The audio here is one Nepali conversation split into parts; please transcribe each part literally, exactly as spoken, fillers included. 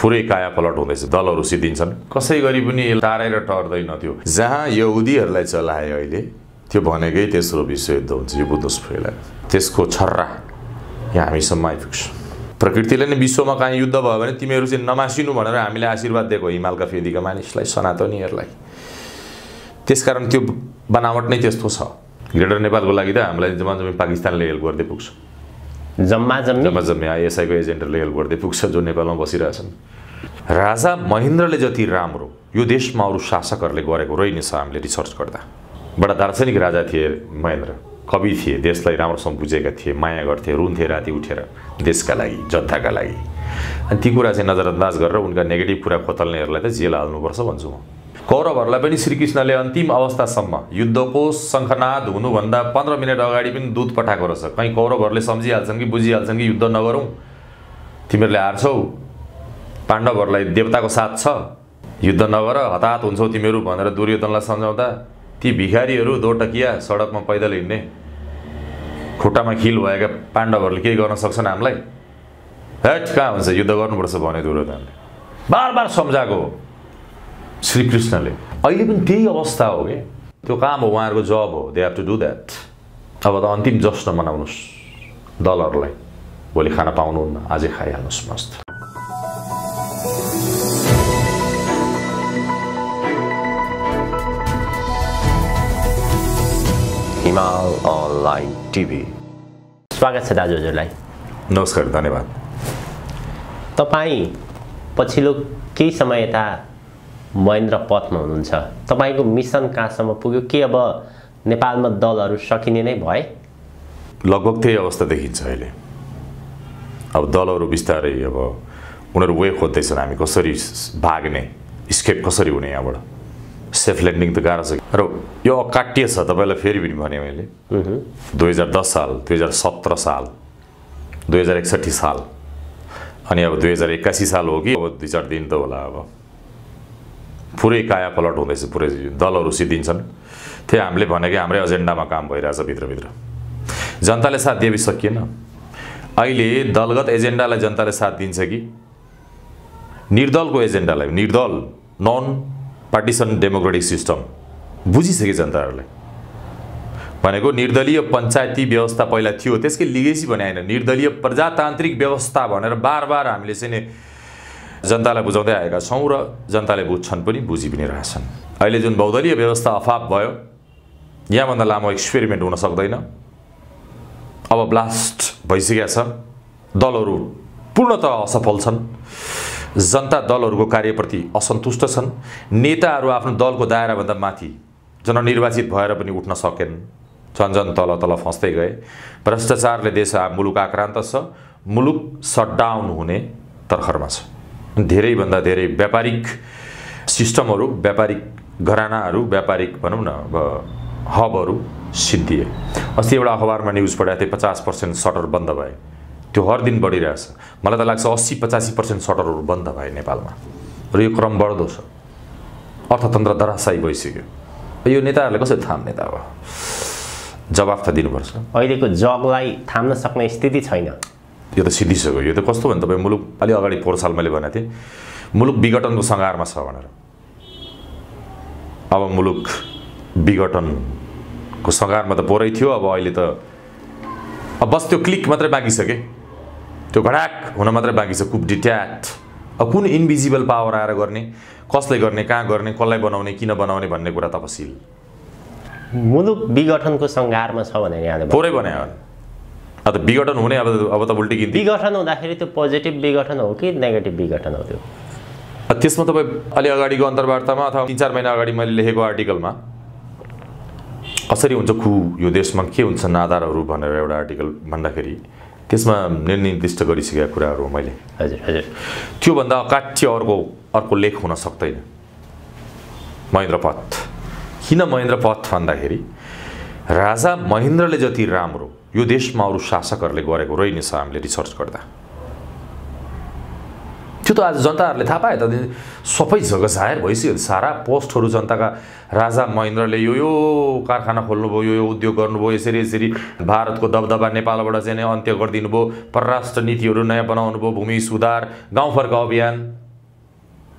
पुरै कायापलट हुँदैछ। दलहरू सिद्धिन्छन्, कसै गरी पनि टारेर टर्दैन। त्यो जहाँ यहुदीहरूलाई चलाए अहिले त्यो भनेकै तेस्रो विश्वयुद्ध हुन्छ, यो बुझ्नुहोस् पहिला। त्यसको छर्रा यहाँ हामीसम्म आइपुग्छ। प्रकृतिले नै विश्वमा कहीँ युद्ध भयो भने तिमीहरू चाहिँ नमासिनु भनेर हामीले आशीर्वाद दिएको हिमालका फेदीका मानिसलाई, सनातनीहरूलाई। त्यसकारण त्यो बनावट नै त्यस्तो छ। ग्रेटर नेपालको लागि त हामीलाई जम्मा जम्मी पाकिस्तानले हेल्प गर्दै पुग्छ, जम्मा जम्मी जम्मा जम्मी आइएसआईको एजेन्टहरूले हेल्प गर्दै पुग्छ जो नेपालमा बसिरहेछन्। राजा महेन्द्रले जति राम्रो यो देशमा अरू शासकहरूले गरेको रहेनछ। हामीले रिसर्च गर्दा बडा दार्शनिक राजा थिए महेन्द्र, कवि थिए, देशलाई राम्रोसँग बुझेका थिए, माया गर्थे, रुन्थे राति उठेर देशका लागि, जनताका लागि। अनि ती कुरा चाहिँ नजरअन्दाज गरेर उनका नेगेटिभ कुरा खोतल्नेहरूलाई त जेल हाल्नुपर्छ भन्छु म। कौरवहरूलाई पनि श्रीकृष्णले अन्तिम अवस्थासम्म युद्धको शङ्खनाद हुनुभन्दा पन्ध्र मिनट अगाडि पनि दूत पठाएको रहेछ। कहीँ कौरवहरूले सम्झिहाल्छन् कि बुझिहाल्छन् कि युद्ध नगरौँ, तिमीहरूले हार्छौ, पाण्डवहरूलाई देवताको साथ छ, युद्ध नगर, हताहत हुन्छौ तिमीहरू भनेर दुर्योधनलाई सम्झाउँदा ती भिखारीहरू दो टकिया सडकमा पैदल हिँड्ने, खुट्टामा खिल भएका पाण्डवहरूले केही गर्न सक्छन् हामीलाई? हेट कहाँ हुन्छ, युद्ध गर्नुपर्छ भने दुर्योधनले बार बार सम्झाएको श्रीकृष्णले। अहिले पनि त्यही अवस्था हो कि त्यो काम हो, उहाँहरूको जब हो, they have to do that. अब त अन्तिम जश्न मनाउनुहोस् दलहरूलाई, भोलि खाना पाउनुहुन्न, आजै खाइहाल्नुहोस् मस्त। हिमाल अनलाइन टिभी स्वागत छ दाजु हजुरलाई। नमस्कार, धन्यवाद। तपाईँ पछिल्लो केही समय यता महेन्द्र पथमा हुनुहुन्छ। तपाईँको मिसन कहाँसम्म पुग्यो? के अब नेपालमा दलहरू सकिने नै भए? लगभग त्यही अवस्था देखिन्छ अहिले। अब दलहरू बिस्तारै अब उनीहरू वे खोज्दैछन्, हामी कसरी भाग्ने, स्केप कसरी हुने, यहाँबाट सेफ ल्यान्डिङ त गाह्रो छ। र यो अकाट्य छ, तपाईँलाई फेरि पनि भने मैले दुई हजार दस साल, दुई हजार सत्र साल, दुई हजार एकसट्ठी साल, अनि अब दुई हजार एक्कासी साल हो कि अब दुई चार दिन त होला। अब पुरै कायापलट हुँदैछ, पुरै दलहरू सिद्धिन्छन्। त्यो हामीले भनेकै हाम्रै एजेन्डामा काम भइरहेछ भित्रभित्र। जनताले साथ दिए सकिएन। अहिले दलगत एजेन्डालाई जनताले साथ दिन्छ कि निर्दलको एजेन्डालाई? निर्दल नन पार्टिसन डेमोक्रेटिक सिस्टम बुझिसके जनताहरूले। भनेको निर्दलीय पञ्चायती व्यवस्था पहिला थियो, त्यसकै लिगेसी भने होइन, निर्दलीय प्रजातान्त्रिक व्यवस्था भनेर बार बार हामीले चाहिँ नि जनतालाई बुझाउँदै आएका छौँ र जनताले बुझ्छन् पनि, बुझि पनि रहेछन्। अहिले जुन बहुदलीय व्यवस्था अफाप भयो, यहाँभन्दा लामो एक्सपेरिमेन्ट हुन सक्दैन। अब ब्लास्ट भइसकेका छ, दलहरू पूर्णतः असफल छन्, जनता दलहरूको कार्यप्रति असन्तुष्ट छन्, नेताहरू आफ्नो दलको दायराभन्दा माथि जननिर्वाचित भएर पनि उठ्न सकेन, झन् झन् तल तल फस्दै गए। भ्रष्टाचारले देश मुलुक आक्रान्त छ, मुलुक सटडाउन हुने तर्खरमा छ। धेरैभन्दा धेरै व्यापारिक सिस्टमहरू, व्यापारिक घरानाहरू, व्यापारिक भनौँ न अब हबहरू सिद्धिए। अस्ति एउटा अखबारमा न्युज पढाएको थिएँ, पचास पर्सेन्ट सटर बन्द भए। त्यो हर दिन बढिरहेछ। मलाई त लाग्छ अस्सी पचासी पर्सेन्ट सटरहरू बन्द भए नेपालमा, र यो क्रम बढ्दो छ। अर्थतन्त्र धराशायी भइसक्यो। यो नेताहरूले कसरी थाम्ने त? अब जवाफ त दिनुपर्छ। अहिलेको जगलाई थाम्न सक्ने स्थिति छैन। यो त सिद्धिसक्यो। यो त कस्तो भने तपाईँ मुलुक अलि अगाडि पोहोर साल मैले भनेको थिएँ, मुलुक विघटनको सङ्घारमा छ भनेर। अब मुलुक विघटनको सङ्घारमा त पोरै थियो, अब अहिले त अब बस त्यो क्लिक मात्रै बाँकी छ कि, त्यो घडाक हुन मात्रै बाँकी छ। कुप डिट्याट। अब कुन इन्भिजिबल पावर आएर गर्ने, कसले गर्ने, कहाँ गर्ने, कसलाई बनाउने, किन बनाउने भन्ने कुरा तपसिल। मुलुक विघटनको सङ्घारमा छ भने यहाँले पोरै बनायो भने अब त विघटन हुने। अब अब त उल्टी गिन्ती। विघटन हुँदाखेरि त्यो पोजिटिभ विघटन हो कि नेगेटिभ विघटन हो? त्यो त्यसमा तपाईँ अलि अगाडिको अन्तर्वार्तामा अथवा तिन चार महिना अगाडि मैले लेखेको आर्टिकलमा कसरी हुन्छ खु यो देशमा के हुन्छ नादारहरू भनेर एउटा आर्टिकल भन्दाखेरि त्यसमा निर्दिष्ट गरिसकेका कुराहरू हो मैले। हजुर हजुर। त्योभन्दा अकाट्य अर्को अर्को लेख हुन सक्दैन। महेन्द्र पथ किन महेन्द्र पथ भन्दाखेरि राजा महेन्द्रले जति राम्रो यो देशमा अरू शासकहरूले गरेको रहेनछ। हामीले रिसर्च गर्दा त्यो त आज जनताहरूले थाहा पाए त, सबै जग्गा जाहेर भइसक्यो। सारा पोस्टहरू जनताका राजा महेन्द्रले यो यो कारखाना खोल्नुभयो, यो यो उद्योग गर्नुभयो, यसरी यसरी भारतको दबदबा नेपालबाट चाहिँ अन्त्य गरिदिनु भयो, परराष्ट्र नीतिहरू नयाँ बनाउनु भयो, भूमि सुधार, गाउँफर्क अभियान,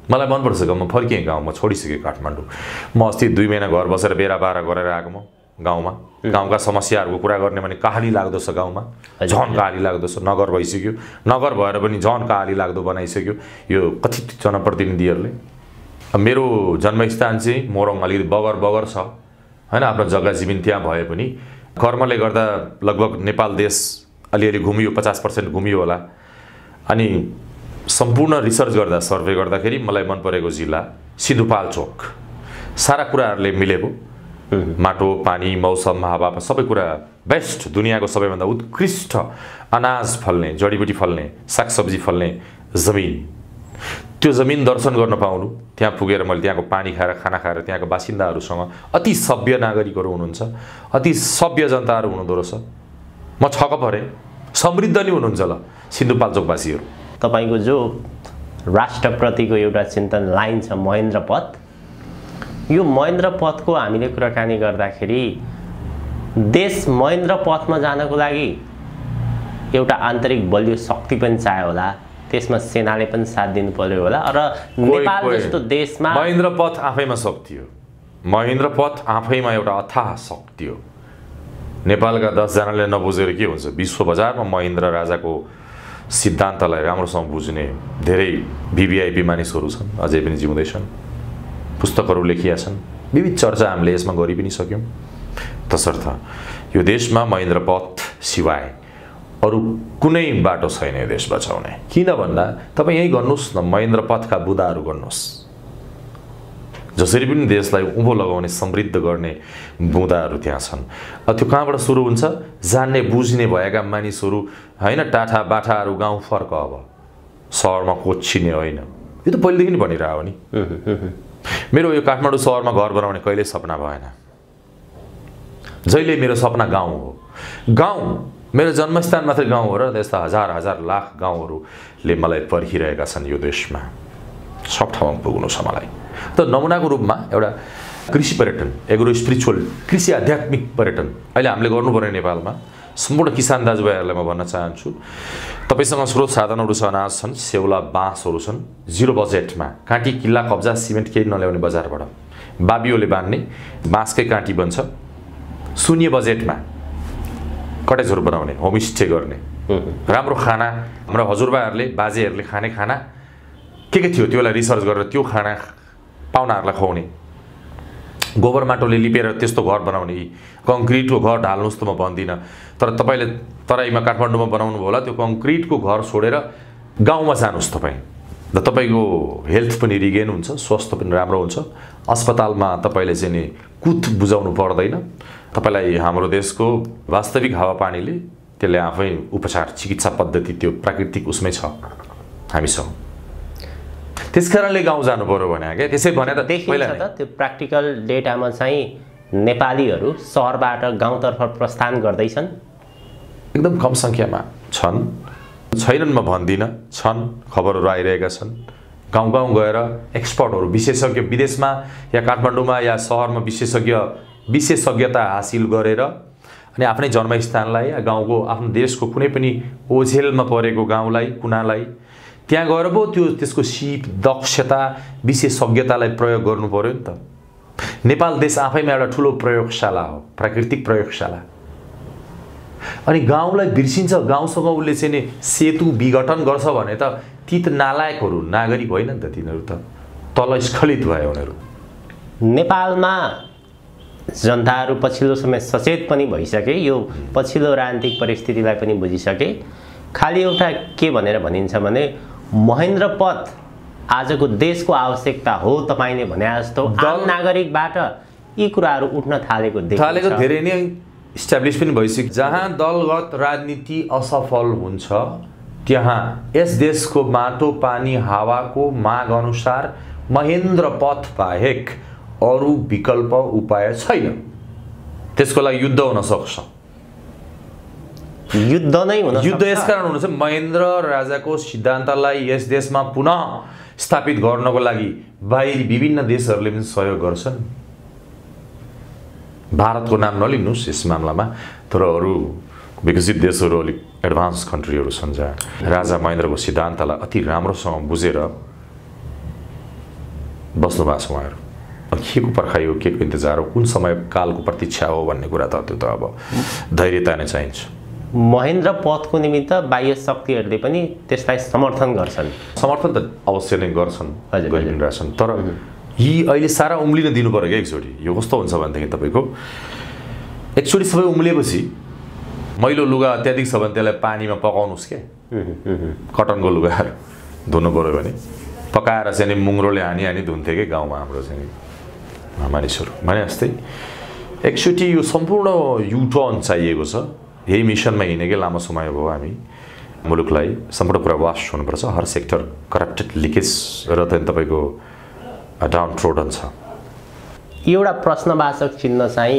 मलाई मनपर्छ गाउँमा फर्किएँ गाउँमा छोडिसकेँ काठमाडौँ म अस्ति दुई महिना घर बसेर बेरा बाह्र गरेर आएको म गाउँमा गाउँका समस्याहरूको कुरा गर्ने भने कहाली लाग्दो छ गाउँमा झन कहाली लाग्दो छ नगर भइसक्यो नगर भएर पनि झन कहाली लाग्दो बनाइसक्यो यो कथित जनप्रतिनिधिहरूले मेरो जन्मस्थान चाहिँ मोरङ अलिकति बगर बगर छ हैन आफ्नो जग्गा जमिन त्यहाँ भए पनि कर्मले गर्दा लगभग नेपाल देश अलिअलि घुमियो पचास पर्सेन्ट घुमियो होला अनि सम्पूर्ण रिसर्च गर्दा सर्वे गर्दाखेरि मलाई मन परेको जिल्ला सिन्धुपाल्चोक सारा कुराहरूले मिलेको माटो पानी मौसम हावा सबै कुरा बेस्ट दुनियाँको सबैभन्दा उत्कृष्ट अनाज फल्ने जडीबुटी फल्ने सागसब्जी फल्ने जमिन त्यो जमिन दर्शन गर्न पाउनु त्यहाँ पुगेर मैले त्यहाँको पानी खाएर खाना खाएर त्यहाँको बासिन्दाहरूसँग अति सभ्य नागरिकहरू हुनुहुन्छ अति सभ्य जनताहरू हुनुहुँदो रहेछ म छक्क परेँ समृद्ध नि हुनुहुन्छ ल सिन्धुपाल्चोकवासीहरू तपाईको जो राष्ट्रप्रतिको एउटा चिन्तन लाइन छ महेन्द्र पथ यो महेन्द्र पथको हामीले कुराकानी गर्दाखेरि देश महेन्द्र पथमा जानको लागि एउटा आन्तरिक बलियो शक्ति पनि चाहियो होला त्यसमा सेनाले पनि साथ दिनु पर्यो होला र नेपाल जस्तो देशमा महेन्द्र पथ आफैमा शक्ति हो महेन्द्र पथ आफैमा एउटा अथाह शक्ति हो नेपालका दस जनाले नबुझेर के हुन्छ विश्व बजारमा महेन्द्र राजाको सिद्धान्तलाई राम्रोसँग बुझ्ने धेरै भिभिआइपी मानिसहरू छन् अझै पनि जिउँदैछन् पुस्तकहरू लेखिया छन् विविध चर्चा हामीले यसमा गरि पनि सक्यौं तसर्थ यो देशमा महेन्द्र पथ सिवाय अरु कुनै बाटो छैन यो देश बचाउने किन भन्दा तपाई यही गर्नुस् न महेन्द्र पथका बुदाहरू गर्नुस् जसरी पनि देशलाई उँभो लगाउने समृद्ध गर्ने बुदाहरू त्यहाँ छन् त्यो कहाँबाट सुरु हुन्छ जान्ने बुझ्ने भएका मानिसहरू हैन टाठा बाठाहरू गाउँ फर्क अब शहरमा कोचिने होइन यो त पहिलेदेखि नै भनिरहेको नि मेरो यो काठमाडौँ शहरमा घर बनाउने कहिले सपना भएन जहिले मेरो सपना गाउँ हो गाउँ मेरो जन्मस्थान मात्र गाउँ हो र त्यस्ता हजार हजार लाख गाउँहरूले मलाई पर्खिरहेका छन् यो देशमा सब ठाउँमा पुग्नु छ मलाई त नमुनाको रूपमा एउटा कृषि पर्यटन एग्रो स्पिरिचुअल कृषि आध्यात्मिक पर्यटन अहिले हामीले गर्नुपर्ने नेपालमा सम्पूर्ण किसान दाजुभाइहरूलाई म भन्न चाहन्छु तपाईसँग स्रोत साधनहरू छ अनाज छन् सेउला बाँसहरू छन् जिरो बजेटमा काँटी किल्ला कब्जा सिमेन्ट केही नल्याउने बजारबाट बाबियोले बान्ने बाँसकै काँटी बन्छ शून्य बजेटमा कटेजहरू बनाउने होमस्टे गर्ने राम्रो खाना हाम्रो हजुरबाहरूले बाजेहरूले खाने खाना के के थियो त्योलाई रिसर्च गरेर त्यो खाना पाहुनाहरूलाई खुवाउने गोबर माटोले लिपेर त्यस्तो घर बनाउने कङ्क्रिटको घर ढाल्नुस् त म भन्दिनँ तर तपाईले तराईमा काठमाडौँमा बनाउनु होला त्यो कङ्क्रिटको घर छोडेर गाउँमा जानुस् तपाईँ र तपाईँको हेल्थ पनि रिगेन हुन्छ स्वास्थ्य पनि राम्रो हुन्छ अस्पतालमा तपाईँले चाहिँ नि कुत बुझाउनु पर्दैन तपाईलाई हाम्रो देशको वास्तविक हावापानीले त्यसले आफै उपचार चिकित्सा पद्धति त्यो प्राकृतिक उसमै छ हामीसँग त्यसकारणले गाउँ जानु पर्यो भने के त्यसै भने त देखिन्छ त त्यो प्र्याक्टिकल डेटामा चाहिँ नेपालीहरू शहरबाट गाउँतर्फ प्रस्थान गर्दैछन् एकदम कम संख्यामा छन् छैनन् म भन्दिनँ छन् खबरहरू आइरहेका छन् गाउँ गाउँ गएर एक्सपर्टहरू विशेषज्ञ विदेशमा या काठमाडौँमा या शहरमा विशेषज्ञ विशेषज्ञता हासिल गरेर अनि आफ्नै जन्मस्थानलाई या गाउँको आफ्नो देशको कुनै पनि ओझेलमा परेको गाउँलाई कुनालाई त्यहाँ गएर पो त्यो त्यसको सिप दक्षता विशेषज्ञतालाई प्रयोग गर्नु पर्यो नि त नेपाल देश आफैमा एउटा ठुलो प्रयोगशाला हो प्राकृतिक प्रयोगशाला अनि गाउँलाई बिर्सिन्छ गाउँसँग उसले चाहिँ नि सेतु विघटन गर्छ भने त ती त नालायकहरू नागरिक होइन नि त तिनीहरू त तल स्खलित भयो उनीहरू नेपालमा जनताहरू पछिल्लो समय सचेत पनि भइसके यो पछिल्लो राजनीतिक परिस्थितिलाई पनि बुझिसके खाली एउटा के भनेर भनिन्छ भने महेन्द्र पथ आजको देशको आवश्यकता हो तपाईले भने जस्तो आम नागरिकबाट यी कुराहरू उठ्न थालेको देखिन्छ थालेको धेरै नै इस्टाब्लिश पनि भइसक्यो जहाँ दलगत राजनीति असफल हुन्छ त्यहाँ यस देशको माटो पानी हावाको माग अनुसार महेन्द्र पथ बाहेक अरु विकल्प उपाय छैन त्यसको लागि युद्ध हुन सक्छ युद्ध नै हुन सक्छ युद्ध यसकारण हुनु छ महेन्द्र राजाको सिद्धान्तलाई यस देशमा पुनः स्थापित गर्नको लागि बाहिरी विभिन्न देशहरूले पनि सहयोग गर्छन् भारतको नाम नलिनुस् यस मामलामा तर अरु विकसित देशहरू अलिक एडभान्स कन्ट्रीहरू छन् जहाँ राजा महेन्द्रको सिद्धान्तलाई अति राम्रोसँग बुझेर बस्नु भएको छ उहाँहरू। अब के को पर्खाइ हो, के को इन्तजार हो, कुन समय कालको प्रतीक्षा हो भन्ने कुरा त त्यो त अब धैर्यता नै चाहिन्छ। महेन्द्र पथको निमित्त बाह्य शक्तिहरूले पनि त्यसलाई समर्थन गर्छन्। समर्थन त अवश्य नै गर्छन्, गरिरहन् रहेछन्। तर यी अहिले सारा उम्लिन दिनु पर्यो क्या एकचोटि। यो कस्तो हुन्छ भनेदेखि तपाईँको एकचोटि सबै उम्लिएपछि मैलो लुगा अत्याधिक छ भने त्यसलाई पानीमा पकाउनुहोस् क्या, कटनको लुगाहरू धुनु पऱ्यो भने पकाएर चाहिँ नि मुङ्ग्रोले हानी हानी धुन्थे कि गाउँमा हाम्रो चाहिँ मानिसहरू भने जस्तै। एकचोटि यो सम्पूर्ण युटर्न चाहिएको छ। यही मिसनमा हिँडेकै लामो समय भयो हामी। मुलुकलाई सम्पूर्ण कुरा वास हुनुपर्छ। हर सेक्टर करप्टेड, लिकेज र त तपाईँको डाउन ट्रोडन छ। एउटा प्रश्नवाचक चिन्ह चाहिँ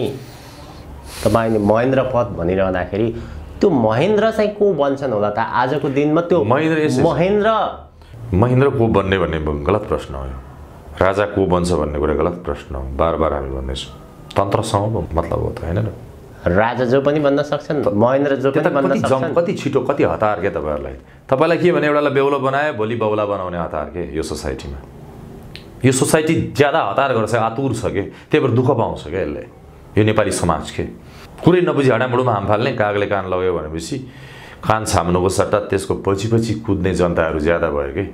तपाईँले महेन्द्र पथ भनिरहँदाखेरि त्यो महेन्द्र चाहिँ को बन्छन् होला त आजको दिनमा? त्यो महेन्द्र महेन्द्र महेन्द्र को बन्ने भन्ने गलत प्रश्न हो। राजा को बन्छ भन्ने कुरा गलत प्रश्न हो। बार बार हामी भन्दैछौँ तन्त्रसँग मतलब हो त होइन र? राजा जो पनि बन्न सक्छन्, महेन्द्र जो पनि बन्न सक्छन्। कति छिटो कति हतार के तपाईँहरूलाई तपाईँलाई के भने एउटालाई बेहुलो बनायो भोलि बहुला बनाउने हतार के यो सोसाइटीमा। यो सोसाइटी ज्यादा हतार गर्छ, आतुर छ के, त्यही भएर दुःख पाउँछ क्या यसले। यो नेपाली समाज के कुरै नबुझी हाडामुडुमा हाम फाल्ने, कागले कान लग्यो भनेपछि कान छाम्नुको सट्टा त्यसको पछि पछि कुद्ने जनताहरू ज्यादा भयो कि।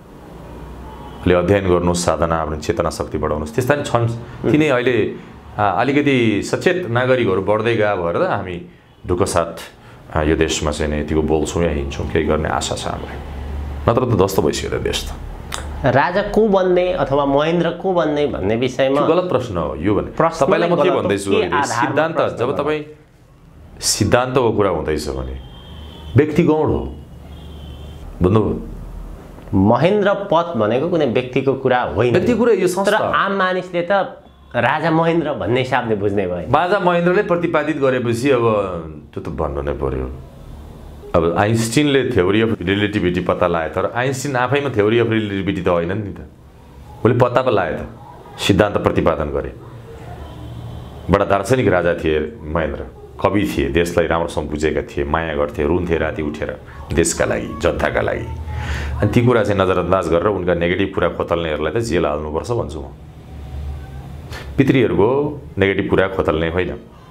अहिले अध्ययन गर्नुहोस्, साधना आफ्नो चेतना शक्ति बढाउनुहोस्, त्यस्ता नि छन्। तिनै अहिले अलिकति सचेत नागरिकहरू बढ्दै गयो भएर त हामी ढुकसाथ यो देशमा चाहिँ नि यतिको बोल्छौँ या हिँड्छौँ, केही गर्ने आशा छ हामीलाई। नत्र त ध्वस्त भइसक्यो त देश त। राजा को बन्ने अथवा महेन्द्र को बन्ने भन्ने विषयमा गलत प्रश्न हो यो भने। तपाईँलाई म के भन्दैछु, सिद्धान्त जब तपाईँ सिद्धान्तको कुरा हुँदैछ भने व्यक्ति गौण हो, बुझ्नुभयो? महेन्द्र पथ भनेको कुनै व्यक्तिको कुरा होइन। व्यक्तिको कुरा यो संस्था। तर आम मानिसले त राजा महेन्द्र भन्ने हिसाबले बुझ्ने भयो। राजा महेन्द्रले प्रतिपादित गरेपछि अब त्यो त भन्नु नै पर्यो। अब आइन्स्टिनले थ्योरी अफ रिलेटिभिटी पत्ता लगाए, तर आइन्स्टिन आफैमा थ्योरी अफ रिलेटिभिटी त होइन नि त। उसले पत्ता पो लगाए त, सिद्धान्त प्रतिपादन गरे। बडा दार्शनिक राजा थिए महेन्द्र, कवि थिए, देशलाई राम्रोसँग बुझेका थिए, माया गर्थे, रुन्थे राति उठेर देशका लागि, जनताका लागि। अनि ती कुरा चाहिँ नजरअन्दाज गरेर उनका नेगेटिभ कुरा खोतल्नेहरूलाई त जेल हाल्नुपर्छ भन्छु म। पितृहरूको नेगेटिभ कुरा खोतल्ने होइन,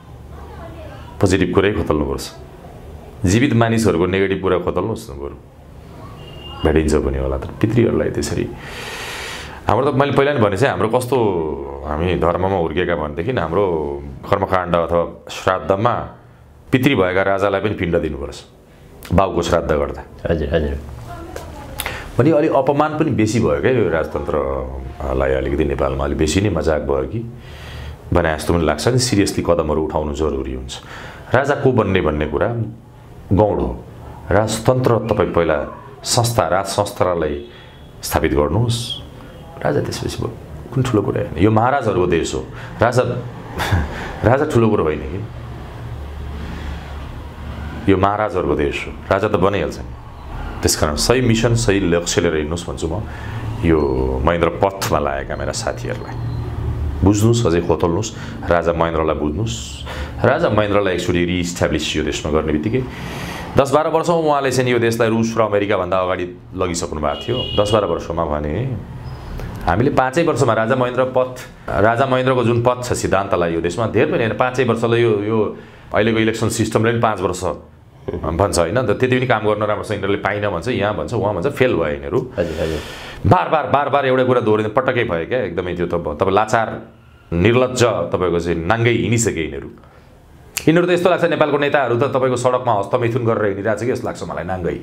पोजिटिभ कुरै खोतल्नुपर्छ। जीवित मानिसहरूको नेगेटिभ कुरा खोतल्नुहोस् न, बरु भेटिन्छ पनि होला। तर पितृहरूलाई त्यसरी हाम्रो त मैले पहिला नि भने चाहिँ हाम्रो कस्तो हामी धर्ममा हुर्केका भनेदेखि हाम्रो कर्मकाण्ड अथवा श्राद्धमा पितृ भएका राजालाई पनि पिण्ड दिनुपर्छ बाउको श्राद्ध गर्दा। हजुर हजुर। भने अलिक अपमान पनि बेसी भयो क्या यो राजतन्त्रलाई अलिकति नेपालमा अलिक बेसी नै मजाक भयो कि भने जस्तो पनि लाग्छ नि। सिरियसली कदमहरू उठाउनु जरुरी हुन्छ। राजा को बन्ने भन्ने कुरा गौण हो। राजतन्त्र तपाईँ पहिला संस्था, राज संस्थालाई स्थापित गर्नुहोस्। राजा त्यसपछि कुन ठुलो कुरा होइन। यो महाराजहरूको देश हो। राजा राजा ठुलो कुरो होइन कि, यो महाराजहरूको देश हो। राजा त बनिहाल्छ नि। त्यसकारण सही मिसन, सही लक्ष्य लिएर हिँड्नुहोस् भन्छु म। यो महेन्द्र पथमा लागेका मेरा साथीहरूलाई बुझ्नुहोस्, अझै खोतल्नुहोस्, राजा महेन्द्रलाई बुझ्नुहोस्। राजा महेन्द्रलाई एक्चुअली रिइस्टाब्लिस यो देशमा गर्ने बित्तिकै दस बाह्र वर्षमा उहाँले चाहिँ यो देशलाई रुस र अमेरिकाभन्दा अगाडि लगिसक्नु भएको थियो। दस बाह्र वर्षमा भने हामीले पाँचै वर्षमा राजा महेन्द्र पथ, राजा महेन्द्रको जुन पथ छ सिद्धान्तलाई यो देशमा धेरै पनि होइन, पाँचै वर्षलाई यो यो अहिलेको इलेक्सन सिस्टमले पनि पाँच वर्ष भन्छ होइन, त्यति पनि काम गर्न राम्रोसँग यिनीहरूले पाइन भन्छ, यहाँ भन्छ, उहाँ भन्छ, फेल भयो यिनीहरू। बार बार बार बार एउटै कुरा दोहोरिँदै पटक्कै भयो क्या एकदमै। त्यो त तपाईँ लाचार निर्लज्ज तपाईँको चाहिँ नाङ्गै हिँडिसके यिनीहरू। यिनीहरू त यस्तो लाग्छ नेपालको नेताहरू त तपाईँको सडकमा हस्तमैथुन गरेर हिँडिरहेको छ कि जस्तो लाग्छ मलाई। नाङ्गै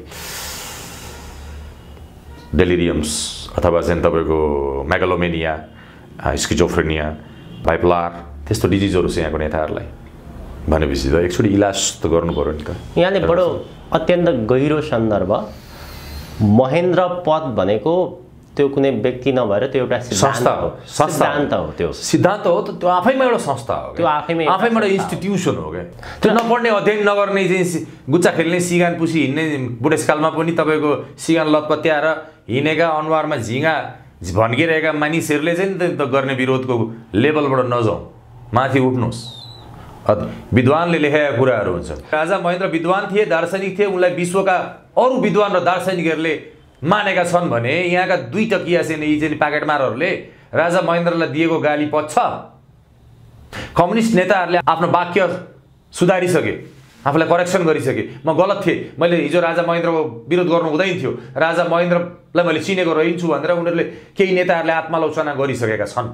डेलिरियम्स अथवा चाहिँ तपाईँको मेगालोमेनिया, स्किजोफ्रेनिया, बाइपोलर त्यस्तो डिजिजहरू छ यहाँको नेताहरूलाई भनेपछि त एकचोटि इलाज त गर्नु पऱ्यो नि त। यहाँले बडो अत्यन्त गहिरो सन्दर्भ। महेन्द्र पथ भनेको त्यो कुनै व्यक्ति नभएर त्यो एउटा संस्था हो। सिद्धान्त हो। त्यो सिद्धान्त हो, त्यो आफैमा एउटा संस्था हो। त्यो आफैमा आफैमा एउटा इन्स्टिट्युसन हो क्या। त्यो नपढ्ने, अध्ययन नगर्ने, चाहिँ गुच्चा खेल्ने, सिगान पुसी हिँड्ने, बुढेसकालमा पनि तपाईँको सिगान लतपत्याएर हिँडेका, अनुहारमा झिँगा भन्किरहेका मानिसहरूले चाहिँ त गर्ने विरोधको लेभलबाट नजाउँ, माथि उठ्नुहोस्। विद्वानले लेखेका कुराहरू हुन्छन्। राजा महेन्द्र विद्वान थिए, दार्शनिक थिए, उनलाई विश्वका अरू विद्वान र दार्शनिकहरूले मानेका छन् भने यहाँका दुई टकिया चाहिँ यी चाहिँ पाकेटमारहरूले राजा महेन्द्रलाई दिएको गाली पच्छ? कम्युनिस्ट नेताहरूले आफ्नो वाक्य सुधारिसके, आफूलाई करेक्सन गरिसके। म गलत थिएँ, मैले हिजो राजा महेन्द्रको विरोध गर्नु हुँदैन थियो, राजा महेन्द्रलाई मैले चिनेको रहन्छु भनेर उनीहरूले केही नेताहरूले आत्मालोचना गरिसकेका छन्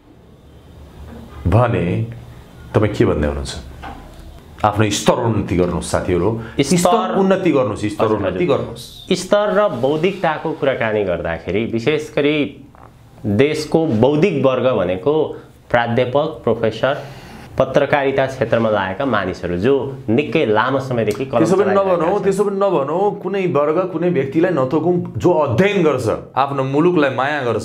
भने तपाईँ के भन्दै हुनुहुन्छ? आफ्नो स्तर उन्नति गर्नुहोस् साथीहरू, स्तर उन्नति गर्नुहोस्, स्तर उन्नति गर्नुहोस्। स्तर र बौद्धिकताको कुराकानी गर्दाखेरि विशेष गरी देशको बौद्धिक वर्ग भनेको प्राध्यापक, प्रोफेसर, पत्रकारिता क्षेत्रमा लागेका मानिसहरू जो निकै लामो समयदेखि कलम त्यसो पनि नभनौँ त्यसो पनि नभनौँ कुनै वर्ग कुनै व्यक्तिलाई नथोकौँ जो अध्ययन गर्छ, आफ्नो मुलुकलाई माया गर्छ,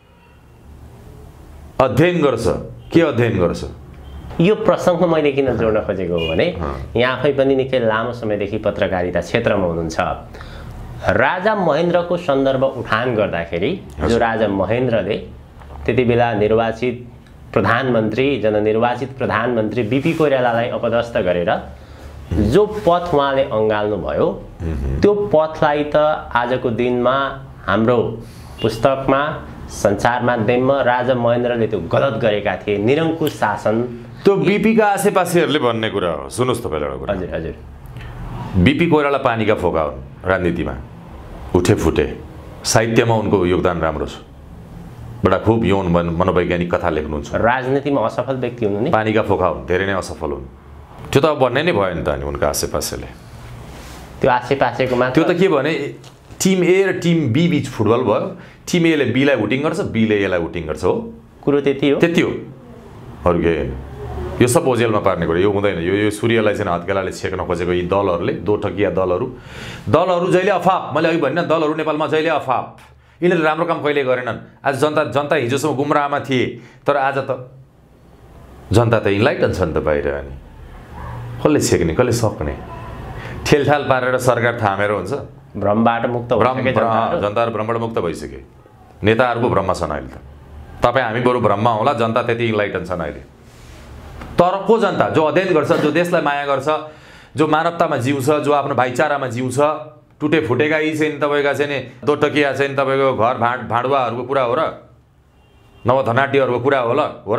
अध्ययन गर्छ। के अध्ययन गर्छ? यो प्रसङ्गमा मैले किन जोड्न खोजेको हो भने यहाँ आफै पनि निकै लामो समयदेखि पत्रकारिता क्षेत्रमा हुनुहुन्छ। राजा महेन्द्रको सन्दर्भ उठान गर्दाखेरि जो राजा महेन्द्रले त्यति बेला निर्वाचित प्रधानमन्त्री जननिर्वाचित प्रधानमन्त्री बिपी कोइरालालाई अपदस्थ गरेर जो पथ उहाँले अँगाल्नु भयो त्यो पथलाई त आजको दिनमा हाम्रो पुस्तकमा सञ्चार माध्यममा राजा महेन्द्रले त्यो गलत गरेका थिए, निरङ्कुश शासन। त्यो बिपीका आसेपासेहरूले भन्ने कुरा हो। सुन्नुहोस् तपाईँले एउटा कुरा, हजुर हजुर बिपी कोइराला पानीका फोका हुन्, राजनीतिमा उठे फुटे, साहित्यमा उनको योगदान राम्रो छ, बडा खुब यौन मनोवैज्ञानिक कथा लेख्नुहुन्छ। राजनीतिमा असफल व्यक्ति हुनु नि पानीका फोका हुन्, धेरै नै असफल हुन्। त्यो त अब भन्ने नै भयो नि त नि उनका आसेपासेले। त्यो आसेपासेको मात्र त्यो त के भने टिम ए र टिम बी बीच फुटबल भयो, टिम एले बीलाई हुटिङ गर्छ, बीले एलाई हुटिङ गर्छ। हो कुरो त्यति हो, त्यति हो, अरू केही होइन। यो सब ओजेलमा पार्ने कुरा यो हुँदैन। यो यो सूर्यलाई चाहिँ हत्केलाले छेक्न खोजेको यी दलहरूले, दो टकिया दलहरू दलहरू जहिले अफाप, मैले अघि भनिनँ दलहरू नेपालमा जहिले अफाप। यिनीहरूले राम्रो काम कहिले गरेनन्। आज जनता जनता हिजोसम्म गुमराहमा थिए, तर आज त जनता त इन्लाइटन छ नि त बाहिर। अनि कसले छेक्ने, कसले सक्ने? ठेलठाल पारेर सरकार थामेर हुन्छ। भ्रमबाट मुक्त भइसके, जनताहरू भ्रमबाट मुक्त भइसके, नेताहरूको भ्रममा छन् अहिले त। तपाईँ हामी बरु भ्रममा होला, जनता त्यति इन्लाइटन छन् अहिले। तर को जनता? जो अध्ययन गर्छ, जो देशलाई माया गर्छ, जो मानवतामा जिउँछ, जो आफ्नो भाइचारामा जिउँछ। टुटे फुटेका यी चाहिँ तपाईँका चाहिँ नि दो टकिया चाहिँ तपाईँको घर भाँड भाँडुवाहरूको कुरा हो र? नवधनाट्यहरूको कुरा हो ल हो र?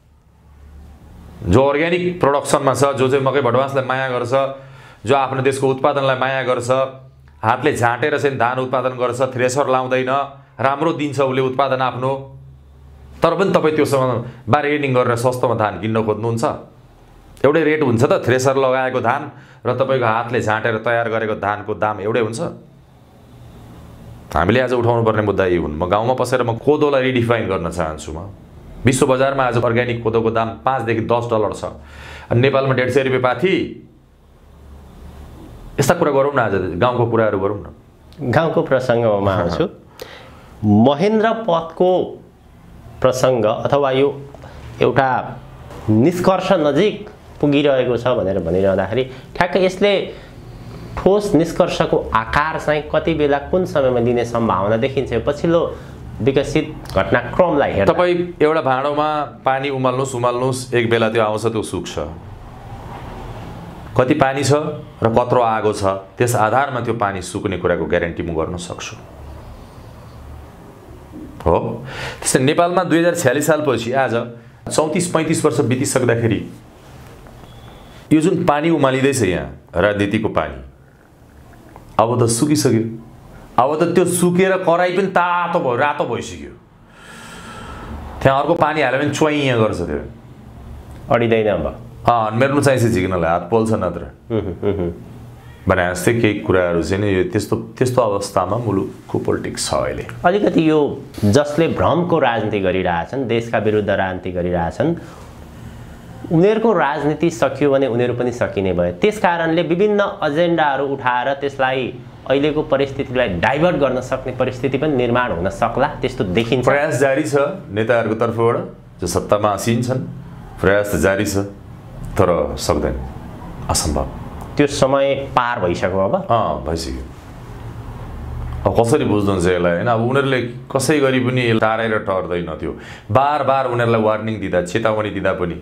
जो अर्ग्यानिक प्रोडक्सनमा छ, जो चाहिँ मकै भडवासलाई माया गर्छ, जो आफ्नो देशको उत्पादनलाई माया गर्छ, हातले झाँटेर चाहिँ धान उत्पादन गर्छ, थ्रेसर लाउँदैन, राम्रो दिन्छ उसले उत्पादन आफ्नो। तर पनि तपाईँ त्योसँग बार्गेनिङ गरेर सस्तोमा धान किन्न खोज्नुहुन्छ। एउटै रेट हुन्छ त थ्रेसर लगाएको धान र तपाईँको हातले झाँटेर तयार गरेको धानको दाम एउटै हुन्छ? हामीले आज उठाउनु पर्ने मुद्दा यही हुन्। म गाउँमा बसेर म कोदोलाई रिडिफाइन गर्न चाहन्छु। म विश्व बजारमा आज अर्ग्यानिक कोदोको दाम पाँचदेखि दस डलर छ, अनि नेपालमा डेढ सय रुपियाँ पाथी। यस्ता कुरा गरौँ न, आज गाउँको कुराहरू गरौँ न। गाउँको प्रसङ्गमा आउँछु। महेन्द्र पथको प्रसङ्ग अथवा यो एउटा निष्कर्ष नजिक पुगिरहेको छ भनेर भनिरहँदाखेरि ठ्याक्कै यसले ठोस निष्कर्षको आकार चाहिँ कति बेला कुन समयमा लिने सम्भावना देखिन्छ? पछिल्लो विकसित घटनाक्रमलाई हेर्दा तपाईँ एउटा भाँडोमा पानी उमाल्नुहोस् उमाल्नुहोस् एक बेला त्यो आउँछ, त्यो सुक्छ। कति पानी छ र कत्रो आगो छ, त्यस आधारमा त्यो पानी सुक्ने कुराको ग्यारेन्टी म गर्न सक्छु। हो त्यस्तै नेपालमा दुई हजार छ्यालिस सालपछि आज चौतिस पैँतिस वर्ष बितिसक्दाखेरि यो जुन पानी उमालिँदैछ यहाँ राजनीतिको पानी, अब त सुकिसक्यो। अब त त्यो सुकेर कराई पनि तातो भयो, रातो भइसक्यो। त्यहाँ अर्को पानी हाल्यो भने च्वाइँ यहाँ गर्छ, त्यो अडिँदैन। अब अँ मेर्नु चाहिन्छ झिक्नलाई, हात पोल्छ नत्र भने जस्तै केही कुराहरू चाहिँ नि यो त्यस्तो त्यस्तो अवस्थामा मुलुकको पोलिटिक्स छ अहिले। अलिकति यो जसले भ्रमको राजनीति गरिरहेछन्, देशका विरुद्ध राजनीति गरिरहेछन्, उनीहरूको राजनीति सकियो भने उनीहरू पनि सकिने भयो। त्यस कारणले विभिन्न एजेन्डाहरू उठाएर त्यसलाई अहिलेको परिस्थितिलाई डाइभर्ट गर्न सक्ने परिस्थिति पनि निर्माण हुन सक्ला, त्यस्तो देखिन्छ। प्रयास जारी छ नेताहरूको तर्फबाट, जो सत्तामा आसिन्छन्। प्रयास जारी छ, तर सक्दैन, असम्भव। त्यो समय पार भइसक्यो। अब अँ भइसक्यो। अब कसरी बुझ्नुहुन्छ यसलाई? होइन अब उनीहरूले कसै गरी पनि टारेर टर्दैन थियो। बार बार उनीहरूलाई वार्निङ दिँदा, चेतावनी दिँदा पनि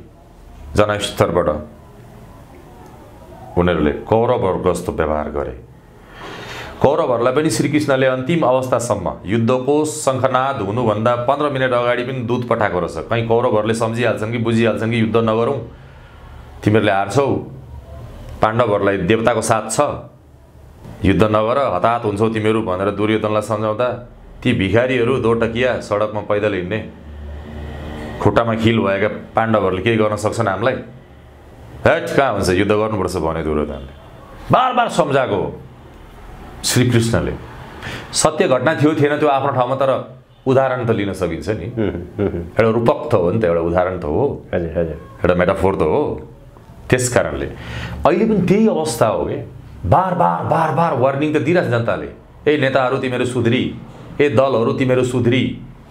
जनस्तरबाट उनीहरूले कौरवहरू जस्तो व्यवहार गरे। कौरवहरूलाई पनि श्रीकृष्णले अन्तिम अवस्थासम्म युद्धको शङ्खनाद हुनुभन्दा पन्ध्र मिनट अगाडि पनि दूत पठाएको रहेछ। कहीँ कौरवहरूले सम्झिहाल्छन् कि बुझिहाल्छन् कि युद्ध नगरौँ, तिमीहरूले हार्छौ, पाण्डवहरूलाई देवताको साथ छ, युद्ध नगर, हताहत हुन्छौ तिमीहरू भनेर दुर्योधनलाई सम्झाउँदा ती भिखारीहरू दो टकिया सडकमा पैदल हिँड्ने खुट्टामा खिल भएका पाण्डवहरूले केही गर्न सक्छन् हामीलाई? हेट कहाँ हुन्छ, युद्ध गर्नुपर्छ भने दुर्योधनले बार बार सम्झाएको श्रीकृष्णले। सत्य घटना थियो थिएन त्यो आफ्नो ठाउँमा, तर उदाहरण त लिन सकिन्छ नि। एउटा रूपक त हो नि त, एउटा उदाहरण त हो, एउटा मेटाफोर त हो। त्यस कारणले अहिले पनि त्यही अवस्था हो कि बार बार बार बार वार्निङ त दिइरहेछ जनताले, ए नेताहरू तिमीहरू सुध्री, ए दलहरू तिमीहरू सुध्री,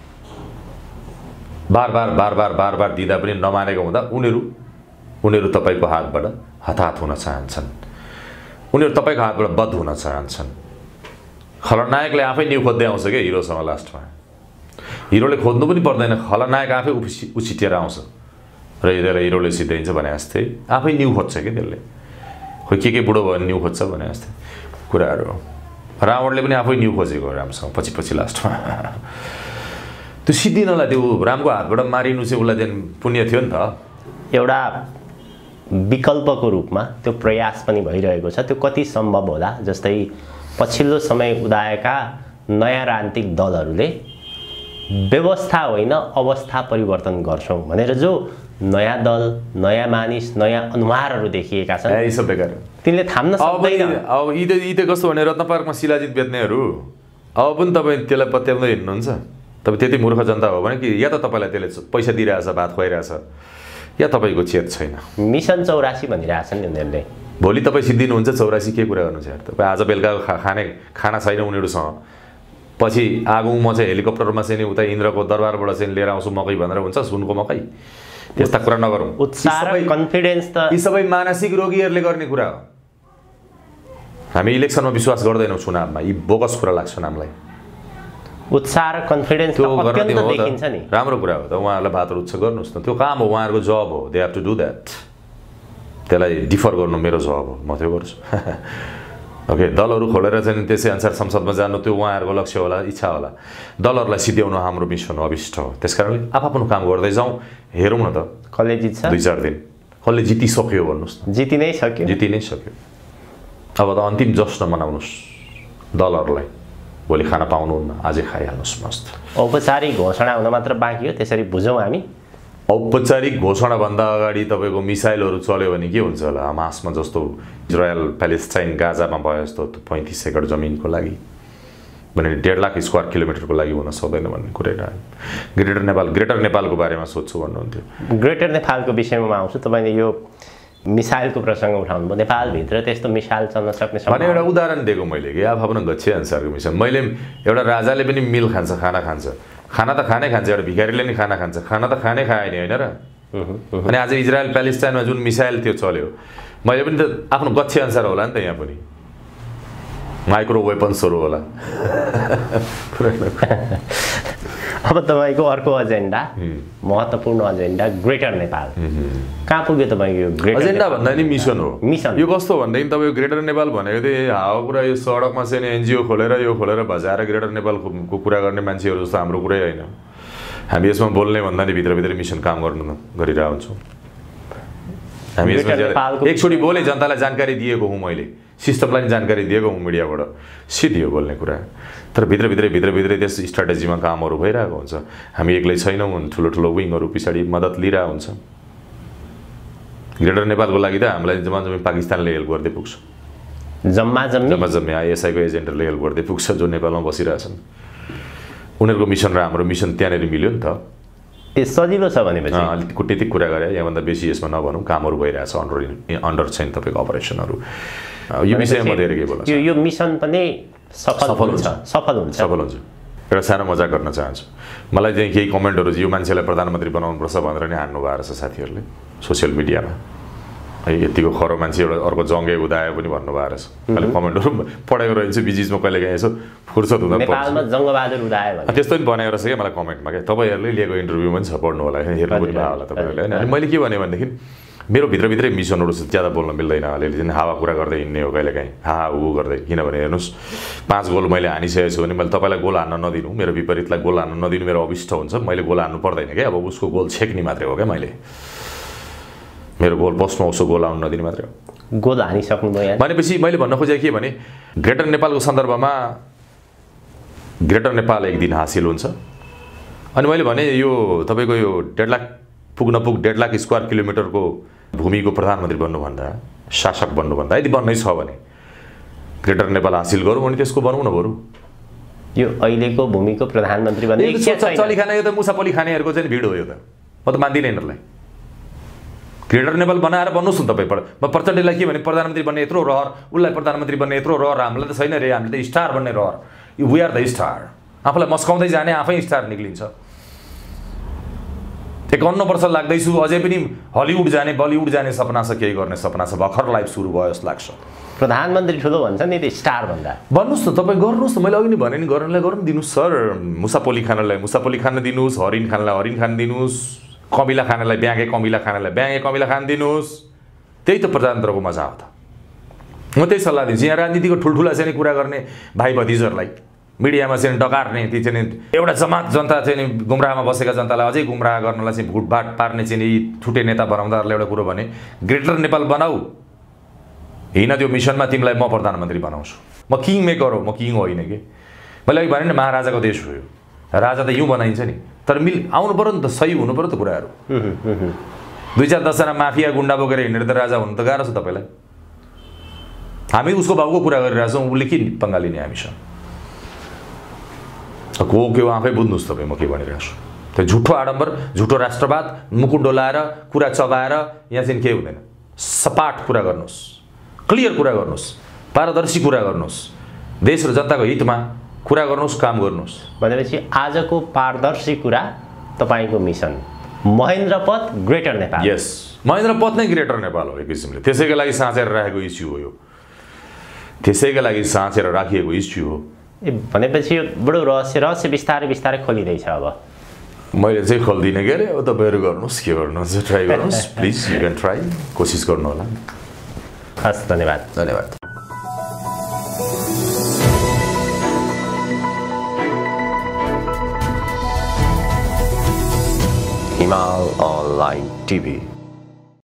बार बार बार बार बार बार दिँदा पनि नमानेको हुँदा उनीहरू उनीहरू तपाईँको हातबाट हताहत हुन चाहन्छन्, उनीहरू तपाईँको हातबाट बध हुन चाहन्छन्। खलनायकले आफै न्यु खोज्दै आउँछ क्या हिरोसँग, लास्टमा हिरोले खोज्नु पनि पर्दैन, खलनायक आफै उछि उछिटिएर आउँछ र यसलाई हिरोले सिधाइन्छ भने जस्तै आफै न्यु खोज्छ कि त्यसले, खोइ के के बुढो भयो भने न्यु खोज्छ भने जस्तै कुराहरू हो। रावणले पनि आफै न्यु खोजेको रामसँग पछि पछि लास्टमा। त्यो सिद्धिनलाई त्यो रामको हातबाट मारिनु चाहिँ उसलाई चाहिँ पुण्य थियो नि त। एउटा विकल्पको रूपमा त्यो प्रयास पनि भइरहेको छ, त्यो कति सम्भव होला? जस्तै पछिल्लो समय उदाएका नयाँ राजनीतिक दलहरूले व्यवस्था होइन अवस्था परिवर्तन गर्छौँ भनेर जो नयाँ दल, नयाँ मानिस, नयाँ अनुहारहरू देखिएका छन्, यी सब बेकार, तिनले थाम्न सक्दैन। अब यी त यी त कस्तो भने रत्न पार्कमा शिलाजित बेच्नेहरू अब पनि तपाईँ त्यसलाई पत्याउँदै हिँड्नुहुन्छ। तपाईँ त्यति मूर्ख जनता हो भने कि या त तपाईँलाई त्यसले पैसा दिइरहेछ, भात खुवाइरहेछ, या तपाईँको चेत छैन। मिसन चौरासी भनिरहेछन् नि उनीहरूले। भोलि तपाईँ सिद्धिनुहुन्छ चौरासी के कुरा गर्नु छ यार? तपाईँ आज बेलुकाको खा खाने खाना छैन उनीहरूसँग, पछि आगो म चाहिँ हेलिकप्टरमा चाहिँ नि उता इन्द्रको दरबारबाट चाहिँ लिएर आउँछु मकै भनेर हुन्छ, सुनको मकै, त्यस्ता कुरा नगरौँ। उत्साह र कन्फिडेन्स त यी सबै मानसिक रोगीहरूले गर्ने कुरा हो। हामी इलेक्सनमा विश्वास गर्दैनौँ, चुनावमा यी बोगस कुरा लाग्छन् हामीलाई। उत्साह र कन्फिडेन्स त अत्यन्त देखिन्छ नि। राम्रो कुरा हो त, उहाँहरूलाई बात रुच्छ गर्नुहोस् न, त्यो काम हो, उहाँहरूको जब हो, they have to do that. त्यसलाई डिफर गर्नु मेरो जब हो, म त्यो गर्छु। ओके, दलहरू खोलेर चाहिँ त्यसै अनुसार संसदमा जानु त्यो उहाँहरूको लक्ष्य होला, इच्छा होला। दलहरूलाई सिध्याउनु हाम्रो मिसन हो, अभिष्ट हो। त्यस कारणले आफ्नो काम गर्दै जाउँ, हेरौँ न त कसले जित्छ, दुई चार दिन कसले जितिसक्यो भन्नुहोस् न। जिति नै सक्यो, जिति नै सक्यो। अब त अन्तिम जश्न मनाउनुहोस् दलहरूलाई, भोलि खाना पाउनुहुन्न, आजै खाइहाल्नुहोस् मस्त। औपचारिक घोषणा हुन मात्र बाँकी हो, त्यसरी बुझौँ हामी। औपचारिक घोषणाभन्दा अगाडि तपाईँको मिसाइलहरू चल्यो भने के हुन्छ होला? हमासमा जस्तो इजरायल प्यालेस्टाइन गाजामा भयो जस्तो पैँतिस एकड जमिनको लागि भने डेढ लाख स्क्वायर किलोमिटरको लागि हुन सक्दैन भन्ने कुरै आयो। ग्रेटर नेपाल ग्रेटर नेपालको बारेमा सोध्छु भन्नुहुन्थ्यो। ग्रेटर नेपालको विषयमा आउँछु। तपाईँले यो मिसाइलको प्रसङ्ग उठाउनु भयो, नेपालभित्र त्यस्तो मिसाइल चल्न सक्ने भने एउटा उदाहरण दिएको मैले कि अब आफ्नो गच्छे अनुसारको मिसाइल। मैले एउटा राजाले पनि मिल खान्छ, खाना खान्छ, खाना त खानै खान्छ, एउटा भिखारीले नि खाना खान्छ, खाना त खानै खायो नि, होइन र? अनि आज इजरायल प्यालेस्टाइनमा जुन मिसाइल त्यो चल्यो, मैले पनि त आफ्नो गच्छे अनुसार होला नि त, यहाँ पनि माइक्रो वेपन्सहरू होला। अब तपाईँको अर्को एजेन्डा, महत्त्वपूर्ण एजेन्डा ग्रेटर नेपाल कहाँ पुग्यो तपाईँको? यो ग्रेटर एजेन्डा भन्दा नि मिसन हो। मिसन यो कस्तो भनेदेखि तपाईँको ग्रेटर नेपाल भनेको चाहिँ हावा कुरा, यो सडकमा चाहिँ एनजिओ खोलेर यो खोलेर बजाएर ग्रेटर नेपालको कुरा गर्ने मान्छेहरू जस्तो हाम्रो कुरै होइन। हामी यसमा बोल्ने भन्दा नि भित्रभित्र मिसन काम गर्नु गरिरहेको हुन्छौँ। हामी यसमा एकचोटि बोले जनतालाई जानकारी दिएको हुँ, मैले सिस्टमलाई नि जानकारी दिएको हुँ मिडियाबाट, सिधियो बोल्ने कुरा। तर भित्रभित्रै भित्रभित्रै त्यस स्ट्राटेजीमा कामहरू भइरहेको हुन्छ। हामी एक्लै छैनौँ, ठुलो ठुलो विङहरू पछाडि मद्दत लिइरहेको हुन्छ। ग्रेटर नेपालको लागि त हामीलाई जम्मा जम्मी पाकिस्तानले हेल्प गर्दै पुग्छ, जम्मा जम्मी जम्मा जम्मी आइएसआईको एजेन्टहरूले हेल्प गर्दै पुग्छ, जो नेपालमा बसिरहेछन्। उनीहरूको मिसन र हाम्रो मिसन त्यहाँनिर मिल्यो नि त। ए सजिलो छ भनेपछि अलिक कुटनीतिक कुरा गरे, यहाँभन्दा बेसी यसमा नभनौँ, कामहरू भइरहेछ अन्डर अन्डर छैन तपाईँको अपरेसनहरू। यो विषयमा धेरै के बोल्छ, यो मिसन पनि सफल हुन्छ, सफल हुन्छ सफल हुन्छ। एउटा सानो मजाक गर्न चाहन्छु, मलाई चाहिँ केही कमेन्टहरू यो मान्छेलाई प्रधानमन्त्री बनाउनुपर्छ भनेर नै हान्नु भएको रहेछ साथीहरूले सोसियल मिडियामा। है यतिको खरो मान्छे एउटा अर्को जङ्गे उदायो पनि भन्नुभएको रहेछ। अहिले कमेन्टहरू पढेको रहन्छ बिचमा, कहिले काहीँ यसो फुर्सद हुँदा नेपालमा जङ्गबहादुर उदायो भने त्यस्तो पनि बनाएको रहेछ क्या मलाई कमेन्टमा। क्या तपाईँहरूले लिएको इन्टरभ्यूमा पनि छ, पढ्नु होला, हेर्नु पनि भयो होला तपाईँहरूले होइन। अनि मैले के भने भनेदेखि मेरो भित्रभित्रै मिसनहरू ज्यादा बोल्न मिल्दैन अलिअलि चाहिँ हावा कुरा गर्दै हिँड्ने हो कहिलेकाहीँ हा हा उ गर्दै किनभने हेर्नुहोस् पाँच गोल मैले हानिसकेको छु भने मैले तपाईँलाई गोल हान्न नदिनु मेरो विपरीतलाई गोल हान्न नदिनु मेरो अभिष्ट हुन्छ मैले गोल हान्नु पर्दैन क्या अब उसको गोल छेक्ने मात्रै हो क्या मैले मेरो गोल पोस्टमा उसको गोल आउनु नदिने मात्रै हो गोल हानिसक्नुभयो भनेपछि मैले भन्न खोजेको के भने ग्रेटर नेपालको सन्दर्भमा ग्रेटर नेपाल एक दिन हासिल हुन्छ अनि मैले भने यो तपाईँको यो डेढ लाख पुग्न पुग डेढ लाख स्क्वायर किलोमिटरको भूमिको प्रधानमन्त्री बन्नुभन्दा शासक बन्नुभन्दा यदि बन्नै छ भने ग्रेटर नेपाल हासिल गरौँ अनि त्यसको बनौँ न बरु यो अहिलेको भूमिको प्रधानमन्त्री भन्ने चलिखाने यो त मुसापली खानेहरूको चाहिँ भिड हो यो त म त मान्दिनँ यिनीहरूलाई ग्रेटर नेपाल बनाएर बन्नुहोस् न तपाईँ म प्रचण्डलाई के भने प्रधानमन्त्री बन्ने यत्रो रहर उसलाई प्रधानमन्त्री बन्ने यत्रो रहर हामीलाई त छैन रे हामीले त स्टार बन्ने रहर you we are the star आफूलाई मस्काउँदै जाने आफै स्टार निक्लिन्छ एकाउन्न वर्ष लाग्दैछु अझै पनि हलिउड जाने बलिउड जाने सपना छ केही गर्ने सपना छ भर्खर लाइफ सुरु भयो जस्तो लाग्छ प्रधानमन्त्री ठुलो भन्छ नि त्यो स्टार भन्दा भन्नुहोस् न तपाईँ गर्नुहोस् न मैले अघि नै भने नि गर्नलाई गर्नु दिनुहोस् सर मुसापोली खानलाई मुसापोली खान दिनुहोस् हरिण खानलाई हरिण खान दिनुहोस् कमिला खानलाई ब्याङ्गे कमिला खानलाई ब्याङ्गे कमिला खान दिनुहोस् त्यही त प्रजातन्त्रको मजा हो त म त्यही सल्लाह दिन्छु यहाँ राजनीतिको ठुल्ठुला चाहिँ कुरा गर्ने भाइ भतिजहरूलाई मिडियामा चाहिँ डकार्ने ती चाहिँ एउटा जमात जनता चाहिँ गुमराहमा बसेका जनतालाई अझै गुमराह गर्नलाई चाहिँ भुटभाट पार्ने चाहिँ छुटे नेता बनाउँदाहरूलाई एउटा कुरो भने ग्रेटर नेपाल बनाऊ हिँड त्यो मिसनमा तिमीलाई म प्रधानमन्त्री बनाउँछु म किङ मेकर हो म किङ होइन कि मैले अघि भने नि महाराजाको देश हो यो राजा त युँ बनाइन्छ नि तर मिल आउनु पऱ्यो नि त सही हुनु पऱ्यो त कुराहरू दुई चार दसजना माफिया गुन्डा बोकेर हिँडेर त राजा हुनु त गाह्रो छ तपाईँलाई हामी उसको भाउको कुरा गरिरहेछौँ उसले के पंगा लिने हामीसँग को के हो आफै बुझ्नुहोस् तपाईँ म के भनिरहेको छु त्यो झुठो आडम्बर झुठो राष्ट्रवाद मुकुट डोलाएर कुरा चबाएर यहाँ चाहिँ केही हुँदैन सपाट कुरा गर्नुहोस् क्लियर कुरा गर्नुहोस् पारदर्शी कुरा गर्नुहोस् देश र जनताको हितमा कुरा गर्नुहोस् काम गर्नुहोस् भनेपछि आजको पारदर्शी कुरा तपाईँको मिसन महेन्द्र पथ ग्रेटर नेपाल यस महेन्द्र पथ नै ग्रेटर नेपाल हो एक किसिमले त्यसैको लागि साँचेर राखेको इस्यु हो यो त्यसैको लागि साँचेर राखिएको इस्यु हो ए भनेपछि यो बडो रहस्य रहस्य बिस्तारै बिस्तारै खोलिँदैछ अब मैले चाहिँ खोल्दिनँ के अरे अब तपाईँहरू गर्नुहोस् के गर्नुहुन्छ ट्राई गर्नुहोस् प्लिज यु क्यान ट्राई कोसिस गर्नु होला हस् धन्यवाद धन्यवाद Himal Online T V